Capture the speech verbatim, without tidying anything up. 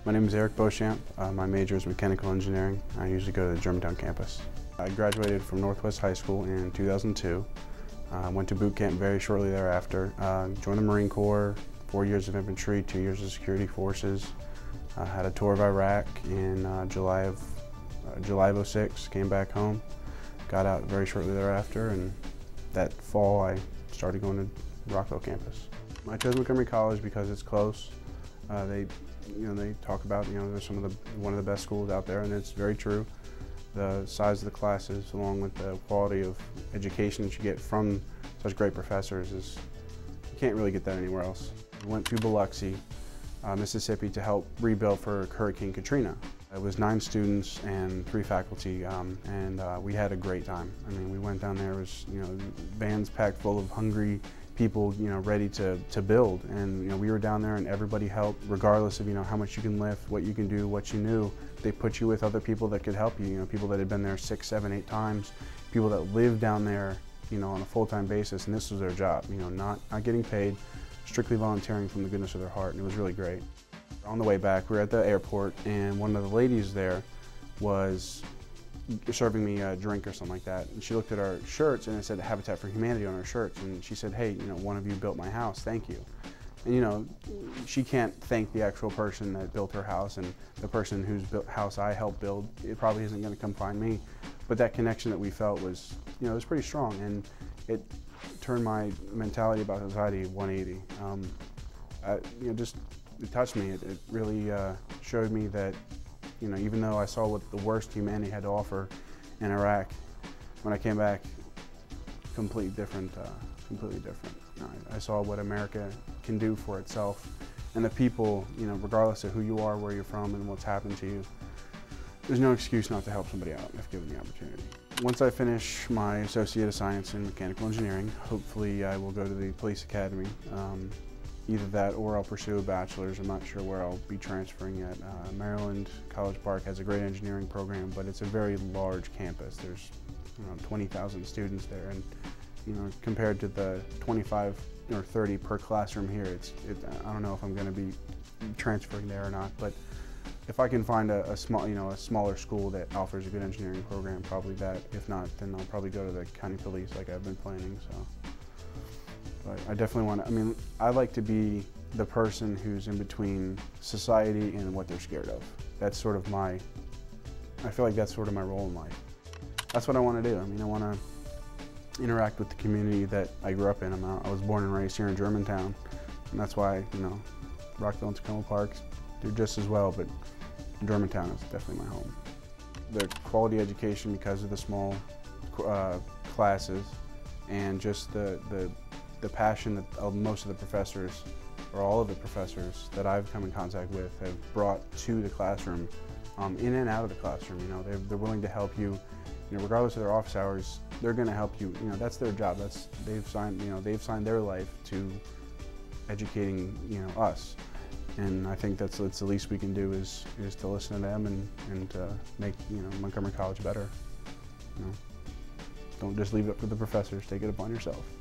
My name is Eric Beauchamp. Uh, my major is mechanical engineering. I usually go to the Germantown campus. I graduated from Northwest High School in two thousand two. I uh, went to boot camp very shortly thereafter. Uh, joined the Marine Corps, four years of infantry, two years of security forces. Uh, had a tour of Iraq in uh, July of uh, July of oh six. Came back home, got out very shortly thereafter, and that fall I started going to Rockville campus. I chose Montgomery College because it's close. Uh, they, you know, they talk about, you know, they're some of the one of the best schools out there, and it's very true. The size of the classes, along with the quality of education that you get from such great professors, is you can't really get that anywhere else. We went to Biloxi, uh, Mississippi, to help rebuild for Hurricane Katrina. It was nine students and three faculty, um, and uh, we had a great time. I mean, we went down there, it was, you know, vans packed full of hungry people, you know, ready to, to build. And, you know, we were down there and everybody helped, regardless of, you know, how much you can lift, what you can do, what you knew. They put you with other people that could help you, you know, people that had been there six, seven, eight times, people that lived down there, you know, on a full-time basis, and this was their job, you know, not, not getting paid, strictly volunteering from the goodness of their heart, and it was really great. On the way back, we were at the airport, and one of the ladies there was serving me a drink or something like that, and she looked at our shirts and it said Habitat for Humanity on our shirts, and she said, "Hey, you know, one of you built my house, thank you." And you know, she can't thank the actual person that built her house, and the person whose built house I helped build, it probably isn't going to come find me. But that connection that we felt was, you know, it was pretty strong, and it turned my mentality about society one eighty. Um, I, you know, just it touched me. It, it really uh, showed me that, you know, even though I saw what the worst humanity had to offer in Iraq, when I came back, completely different, uh, completely different. You know, I, I saw what America can do for itself, and the people, you know, regardless of who you are, where you're from, and what's happened to you, there's no excuse not to help somebody out if given the opportunity. Once I finish my Associate of Science in Mechanical Engineering, hopefully I will go to the Police Academy. Um, Either that or I'll pursue a bachelor's. I'm not sure where I'll be transferring yet. Uh, Maryland College Park has a great engineering program, but it's a very large campus. There's, you know, twenty thousand students there, and, you know, compared to the twenty-five or thirty per classroom here, it's, it, I don't know if I'm going to be transferring there or not. But if I can find a, a small, you know, a smaller school that offers a good engineering program, probably that. If not, then I'll probably go to the county police like I've been planning. So. But I definitely want to, I mean, I like to be the person who's in between society and what they're scared of. That's sort of my, I feel like that's sort of my role in life. That's what I want to do. I mean, I want to interact with the community that I grew up in. I'm out, I was born and raised here in Germantown, and that's why, you know, Rockville and Tacoma Parks do just as well, but Germantown is definitely my home. The quality education, because of the small uh, classes, and just the, the the passion that uh, most of the professors, or all of the professors that I've come in contact with, have brought to the classroom, um, in and out of the classroom. You know, they're, they're willing to help you, you know, regardless of their office hours. They're going to help you. You know, that's their job. That's they've signed. You know, they've signed their life to educating, you know, us. And I think that's, that's the least we can do is is to listen to them and and uh, make, you know, Montgomery College better. You know, don't just leave it up to the professors. Take it upon yourself.